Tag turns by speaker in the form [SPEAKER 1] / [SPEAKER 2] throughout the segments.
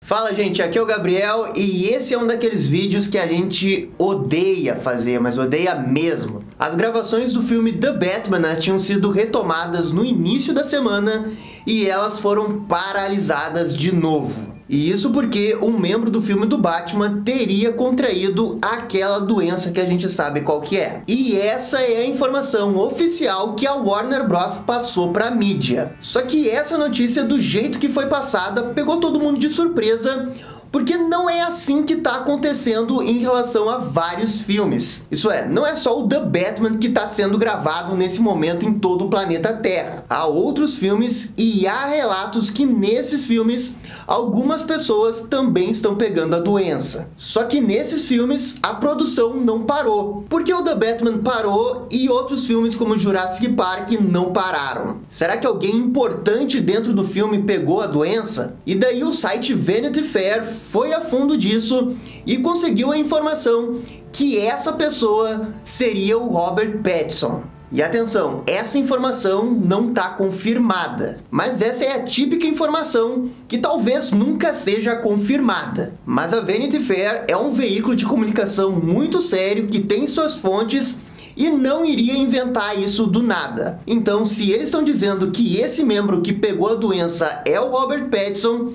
[SPEAKER 1] Fala, gente, aqui é o Gabriel e esse é um daqueles vídeos que a gente odeia fazer, mas odeia mesmo. As gravações do filme The Batman tinham sido retomadas no início da semana e elas foram paralisadas de novo. E isso porque um membro do filme do Batman teria contraído aquela doença que a gente sabe qual que é. E essa é a informação oficial que a Warner Bros. Passou para a mídia. Só que essa notícia, do jeito que foi passada, pegou todo mundo de surpresa, porque não é assim que está acontecendo em relação a vários filmes. Isso é, não é só o The Batman que está sendo gravado nesse momento em todo o planeta Terra. Há outros filmes e há relatos que nesses filmes algumas pessoas também estão pegando a doença. Só que nesses filmes a produção não parou. Porque o The Batman parou e outros filmes como Jurassic Park não pararam. Será que alguém importante dentro do filme pegou a doença? E daí o site Vanity Fair foi a fundo disso e conseguiu a informação que essa pessoa seria o Robert Pattinson. E atenção, essa informação não está confirmada, mas essa é a típica informação que talvez nunca seja confirmada. Mas a Vanity Fair é um veículo de comunicação muito sério que tem suas fontes e não iria inventar isso do nada. Então, se eles estão dizendo que esse membro que pegou a doença é o Robert Pattinson,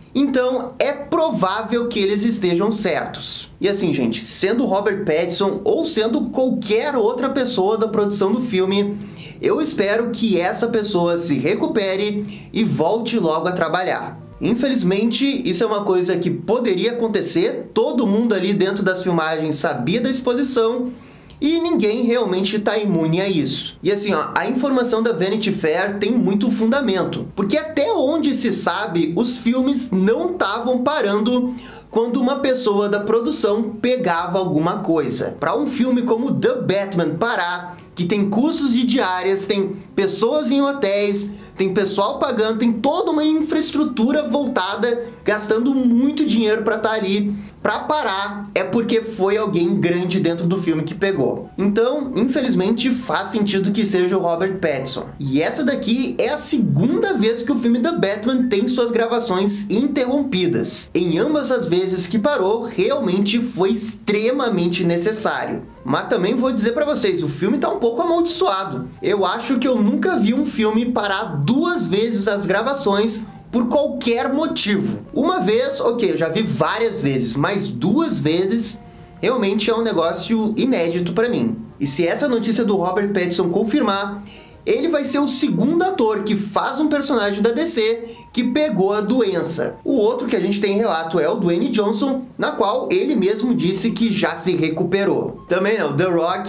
[SPEAKER 1] então é provável que eles estejam certos. E assim, gente, sendo Robert Pattinson ou sendo qualquer outra pessoa da produção do filme, eu espero que essa pessoa se recupere e volte logo a trabalhar. Infelizmente, isso é uma coisa que poderia acontecer, todo mundo ali dentro das filmagens sabia da exposição, e ninguém realmente está imune a isso. E assim, ó, a informação da Vanity Fair tem muito fundamento, porque até onde se sabe, os filmes não estavam parando quando uma pessoa da produção pegava alguma coisa. Para um filme como The Batman parar, que tem custos de diárias, tem pessoas em hotéis, tem pessoal pagando, tem toda uma infraestrutura voltada, gastando muito dinheiro para estar ali. Para parar, é porque foi alguém grande dentro do filme que pegou. Então, infelizmente, faz sentido que seja o Robert Pattinson. E essa daqui é a segunda vez que o filme The Batman tem suas gravações interrompidas. Em ambas as vezes que parou, realmente foi extremamente necessário. Mas também vou dizer para vocês, o filme tá um pouco amaldiçoado. Eu acho que eu nunca vi um filme parar 2 vezes as gravações por qualquer motivo. Uma vez, ok, eu já vi várias vezes, mas 2 vezes realmente é um negócio inédito para mim. E se essa notícia do Robert Pattinson confirmar, ele vai ser o segundo ator que faz um personagem da DC que pegou a doença. O outro que a gente tem relato é o Dwayne Johnson, na qual ele mesmo disse que já se recuperou. Também não, The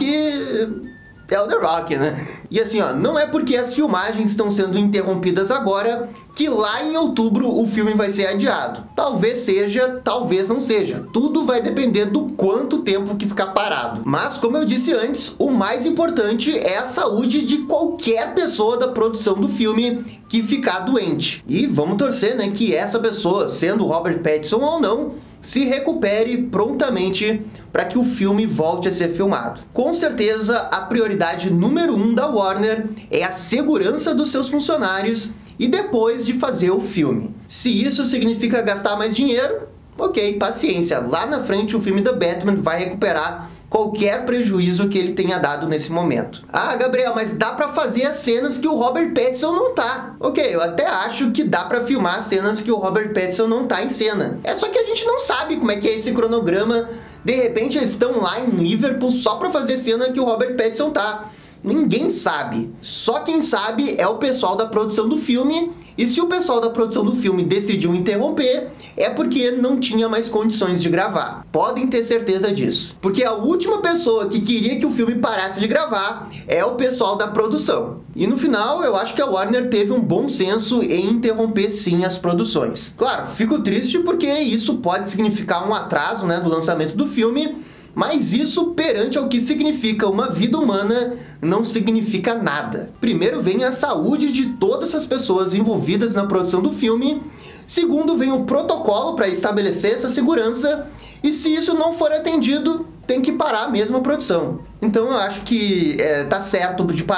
[SPEAKER 1] Rock é o The Rock, né? E assim, ó, não é porque as filmagens estão sendo interrompidas agora que lá em outubro o filme vai ser adiado. Talvez seja, talvez não seja. Tudo vai depender do quanto tempo que ficar parado. Mas, como eu disse antes, o mais importante é a saúde de qualquer pessoa da produção do filme que ficar doente. E vamos torcer, né, que essa pessoa, sendo Robert Pattinson ou não, se recupere prontamente para que o filme volte a ser filmado. Com certeza, a prioridade número 1 da Warner é a segurança dos seus funcionários e depois de fazer o filme. Se isso significa gastar mais dinheiro, ok, paciência. Lá na frente o filme The Batman vai recuperar qualquer prejuízo que ele tenha dado nesse momento. Ah, Gabriel, mas dá pra fazer as cenas que o Robert Pattinson não tá. Ok, eu até acho que dá pra filmar as cenas que o Robert Pattinson não tá em cena. É só que a gente não sabe como é que é esse cronograma. De repente eles estão lá em Liverpool só pra fazer cena que o Robert Pattinson tá. Ninguém sabe. Só quem sabe é o pessoal da produção do filme. E se o pessoal da produção do filme decidiu interromper, é porque não tinha mais condições de gravar. Podem ter certeza disso. Porque a última pessoa que queria que o filme parasse de gravar é o pessoal da produção. E no final, eu acho que a Warner teve um bom senso em interromper sim as produções. Claro, fico triste porque isso pode significar um atraso, né, do lançamento do filme, mas isso, perante ao que significa uma vida humana, não significa nada. Primeiro vem a saúde de todas as pessoas envolvidas na produção do filme. Segundo, vem o protocolo para estabelecer essa segurança. E se isso não for atendido, tem que parar mesmo a produção. Então eu acho que tá certo de parar.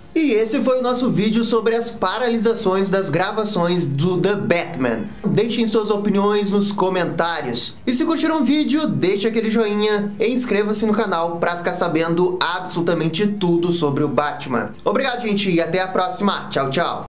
[SPEAKER 1] E esse foi o nosso vídeo sobre as paralisações das gravações do The Batman. Deixem suas opiniões nos comentários. E se curtiram o vídeo, deixe aquele joinha e inscreva-se no canal para ficar sabendo absolutamente tudo sobre o Batman. Obrigado, gente, e até a próxima. Tchau, tchau.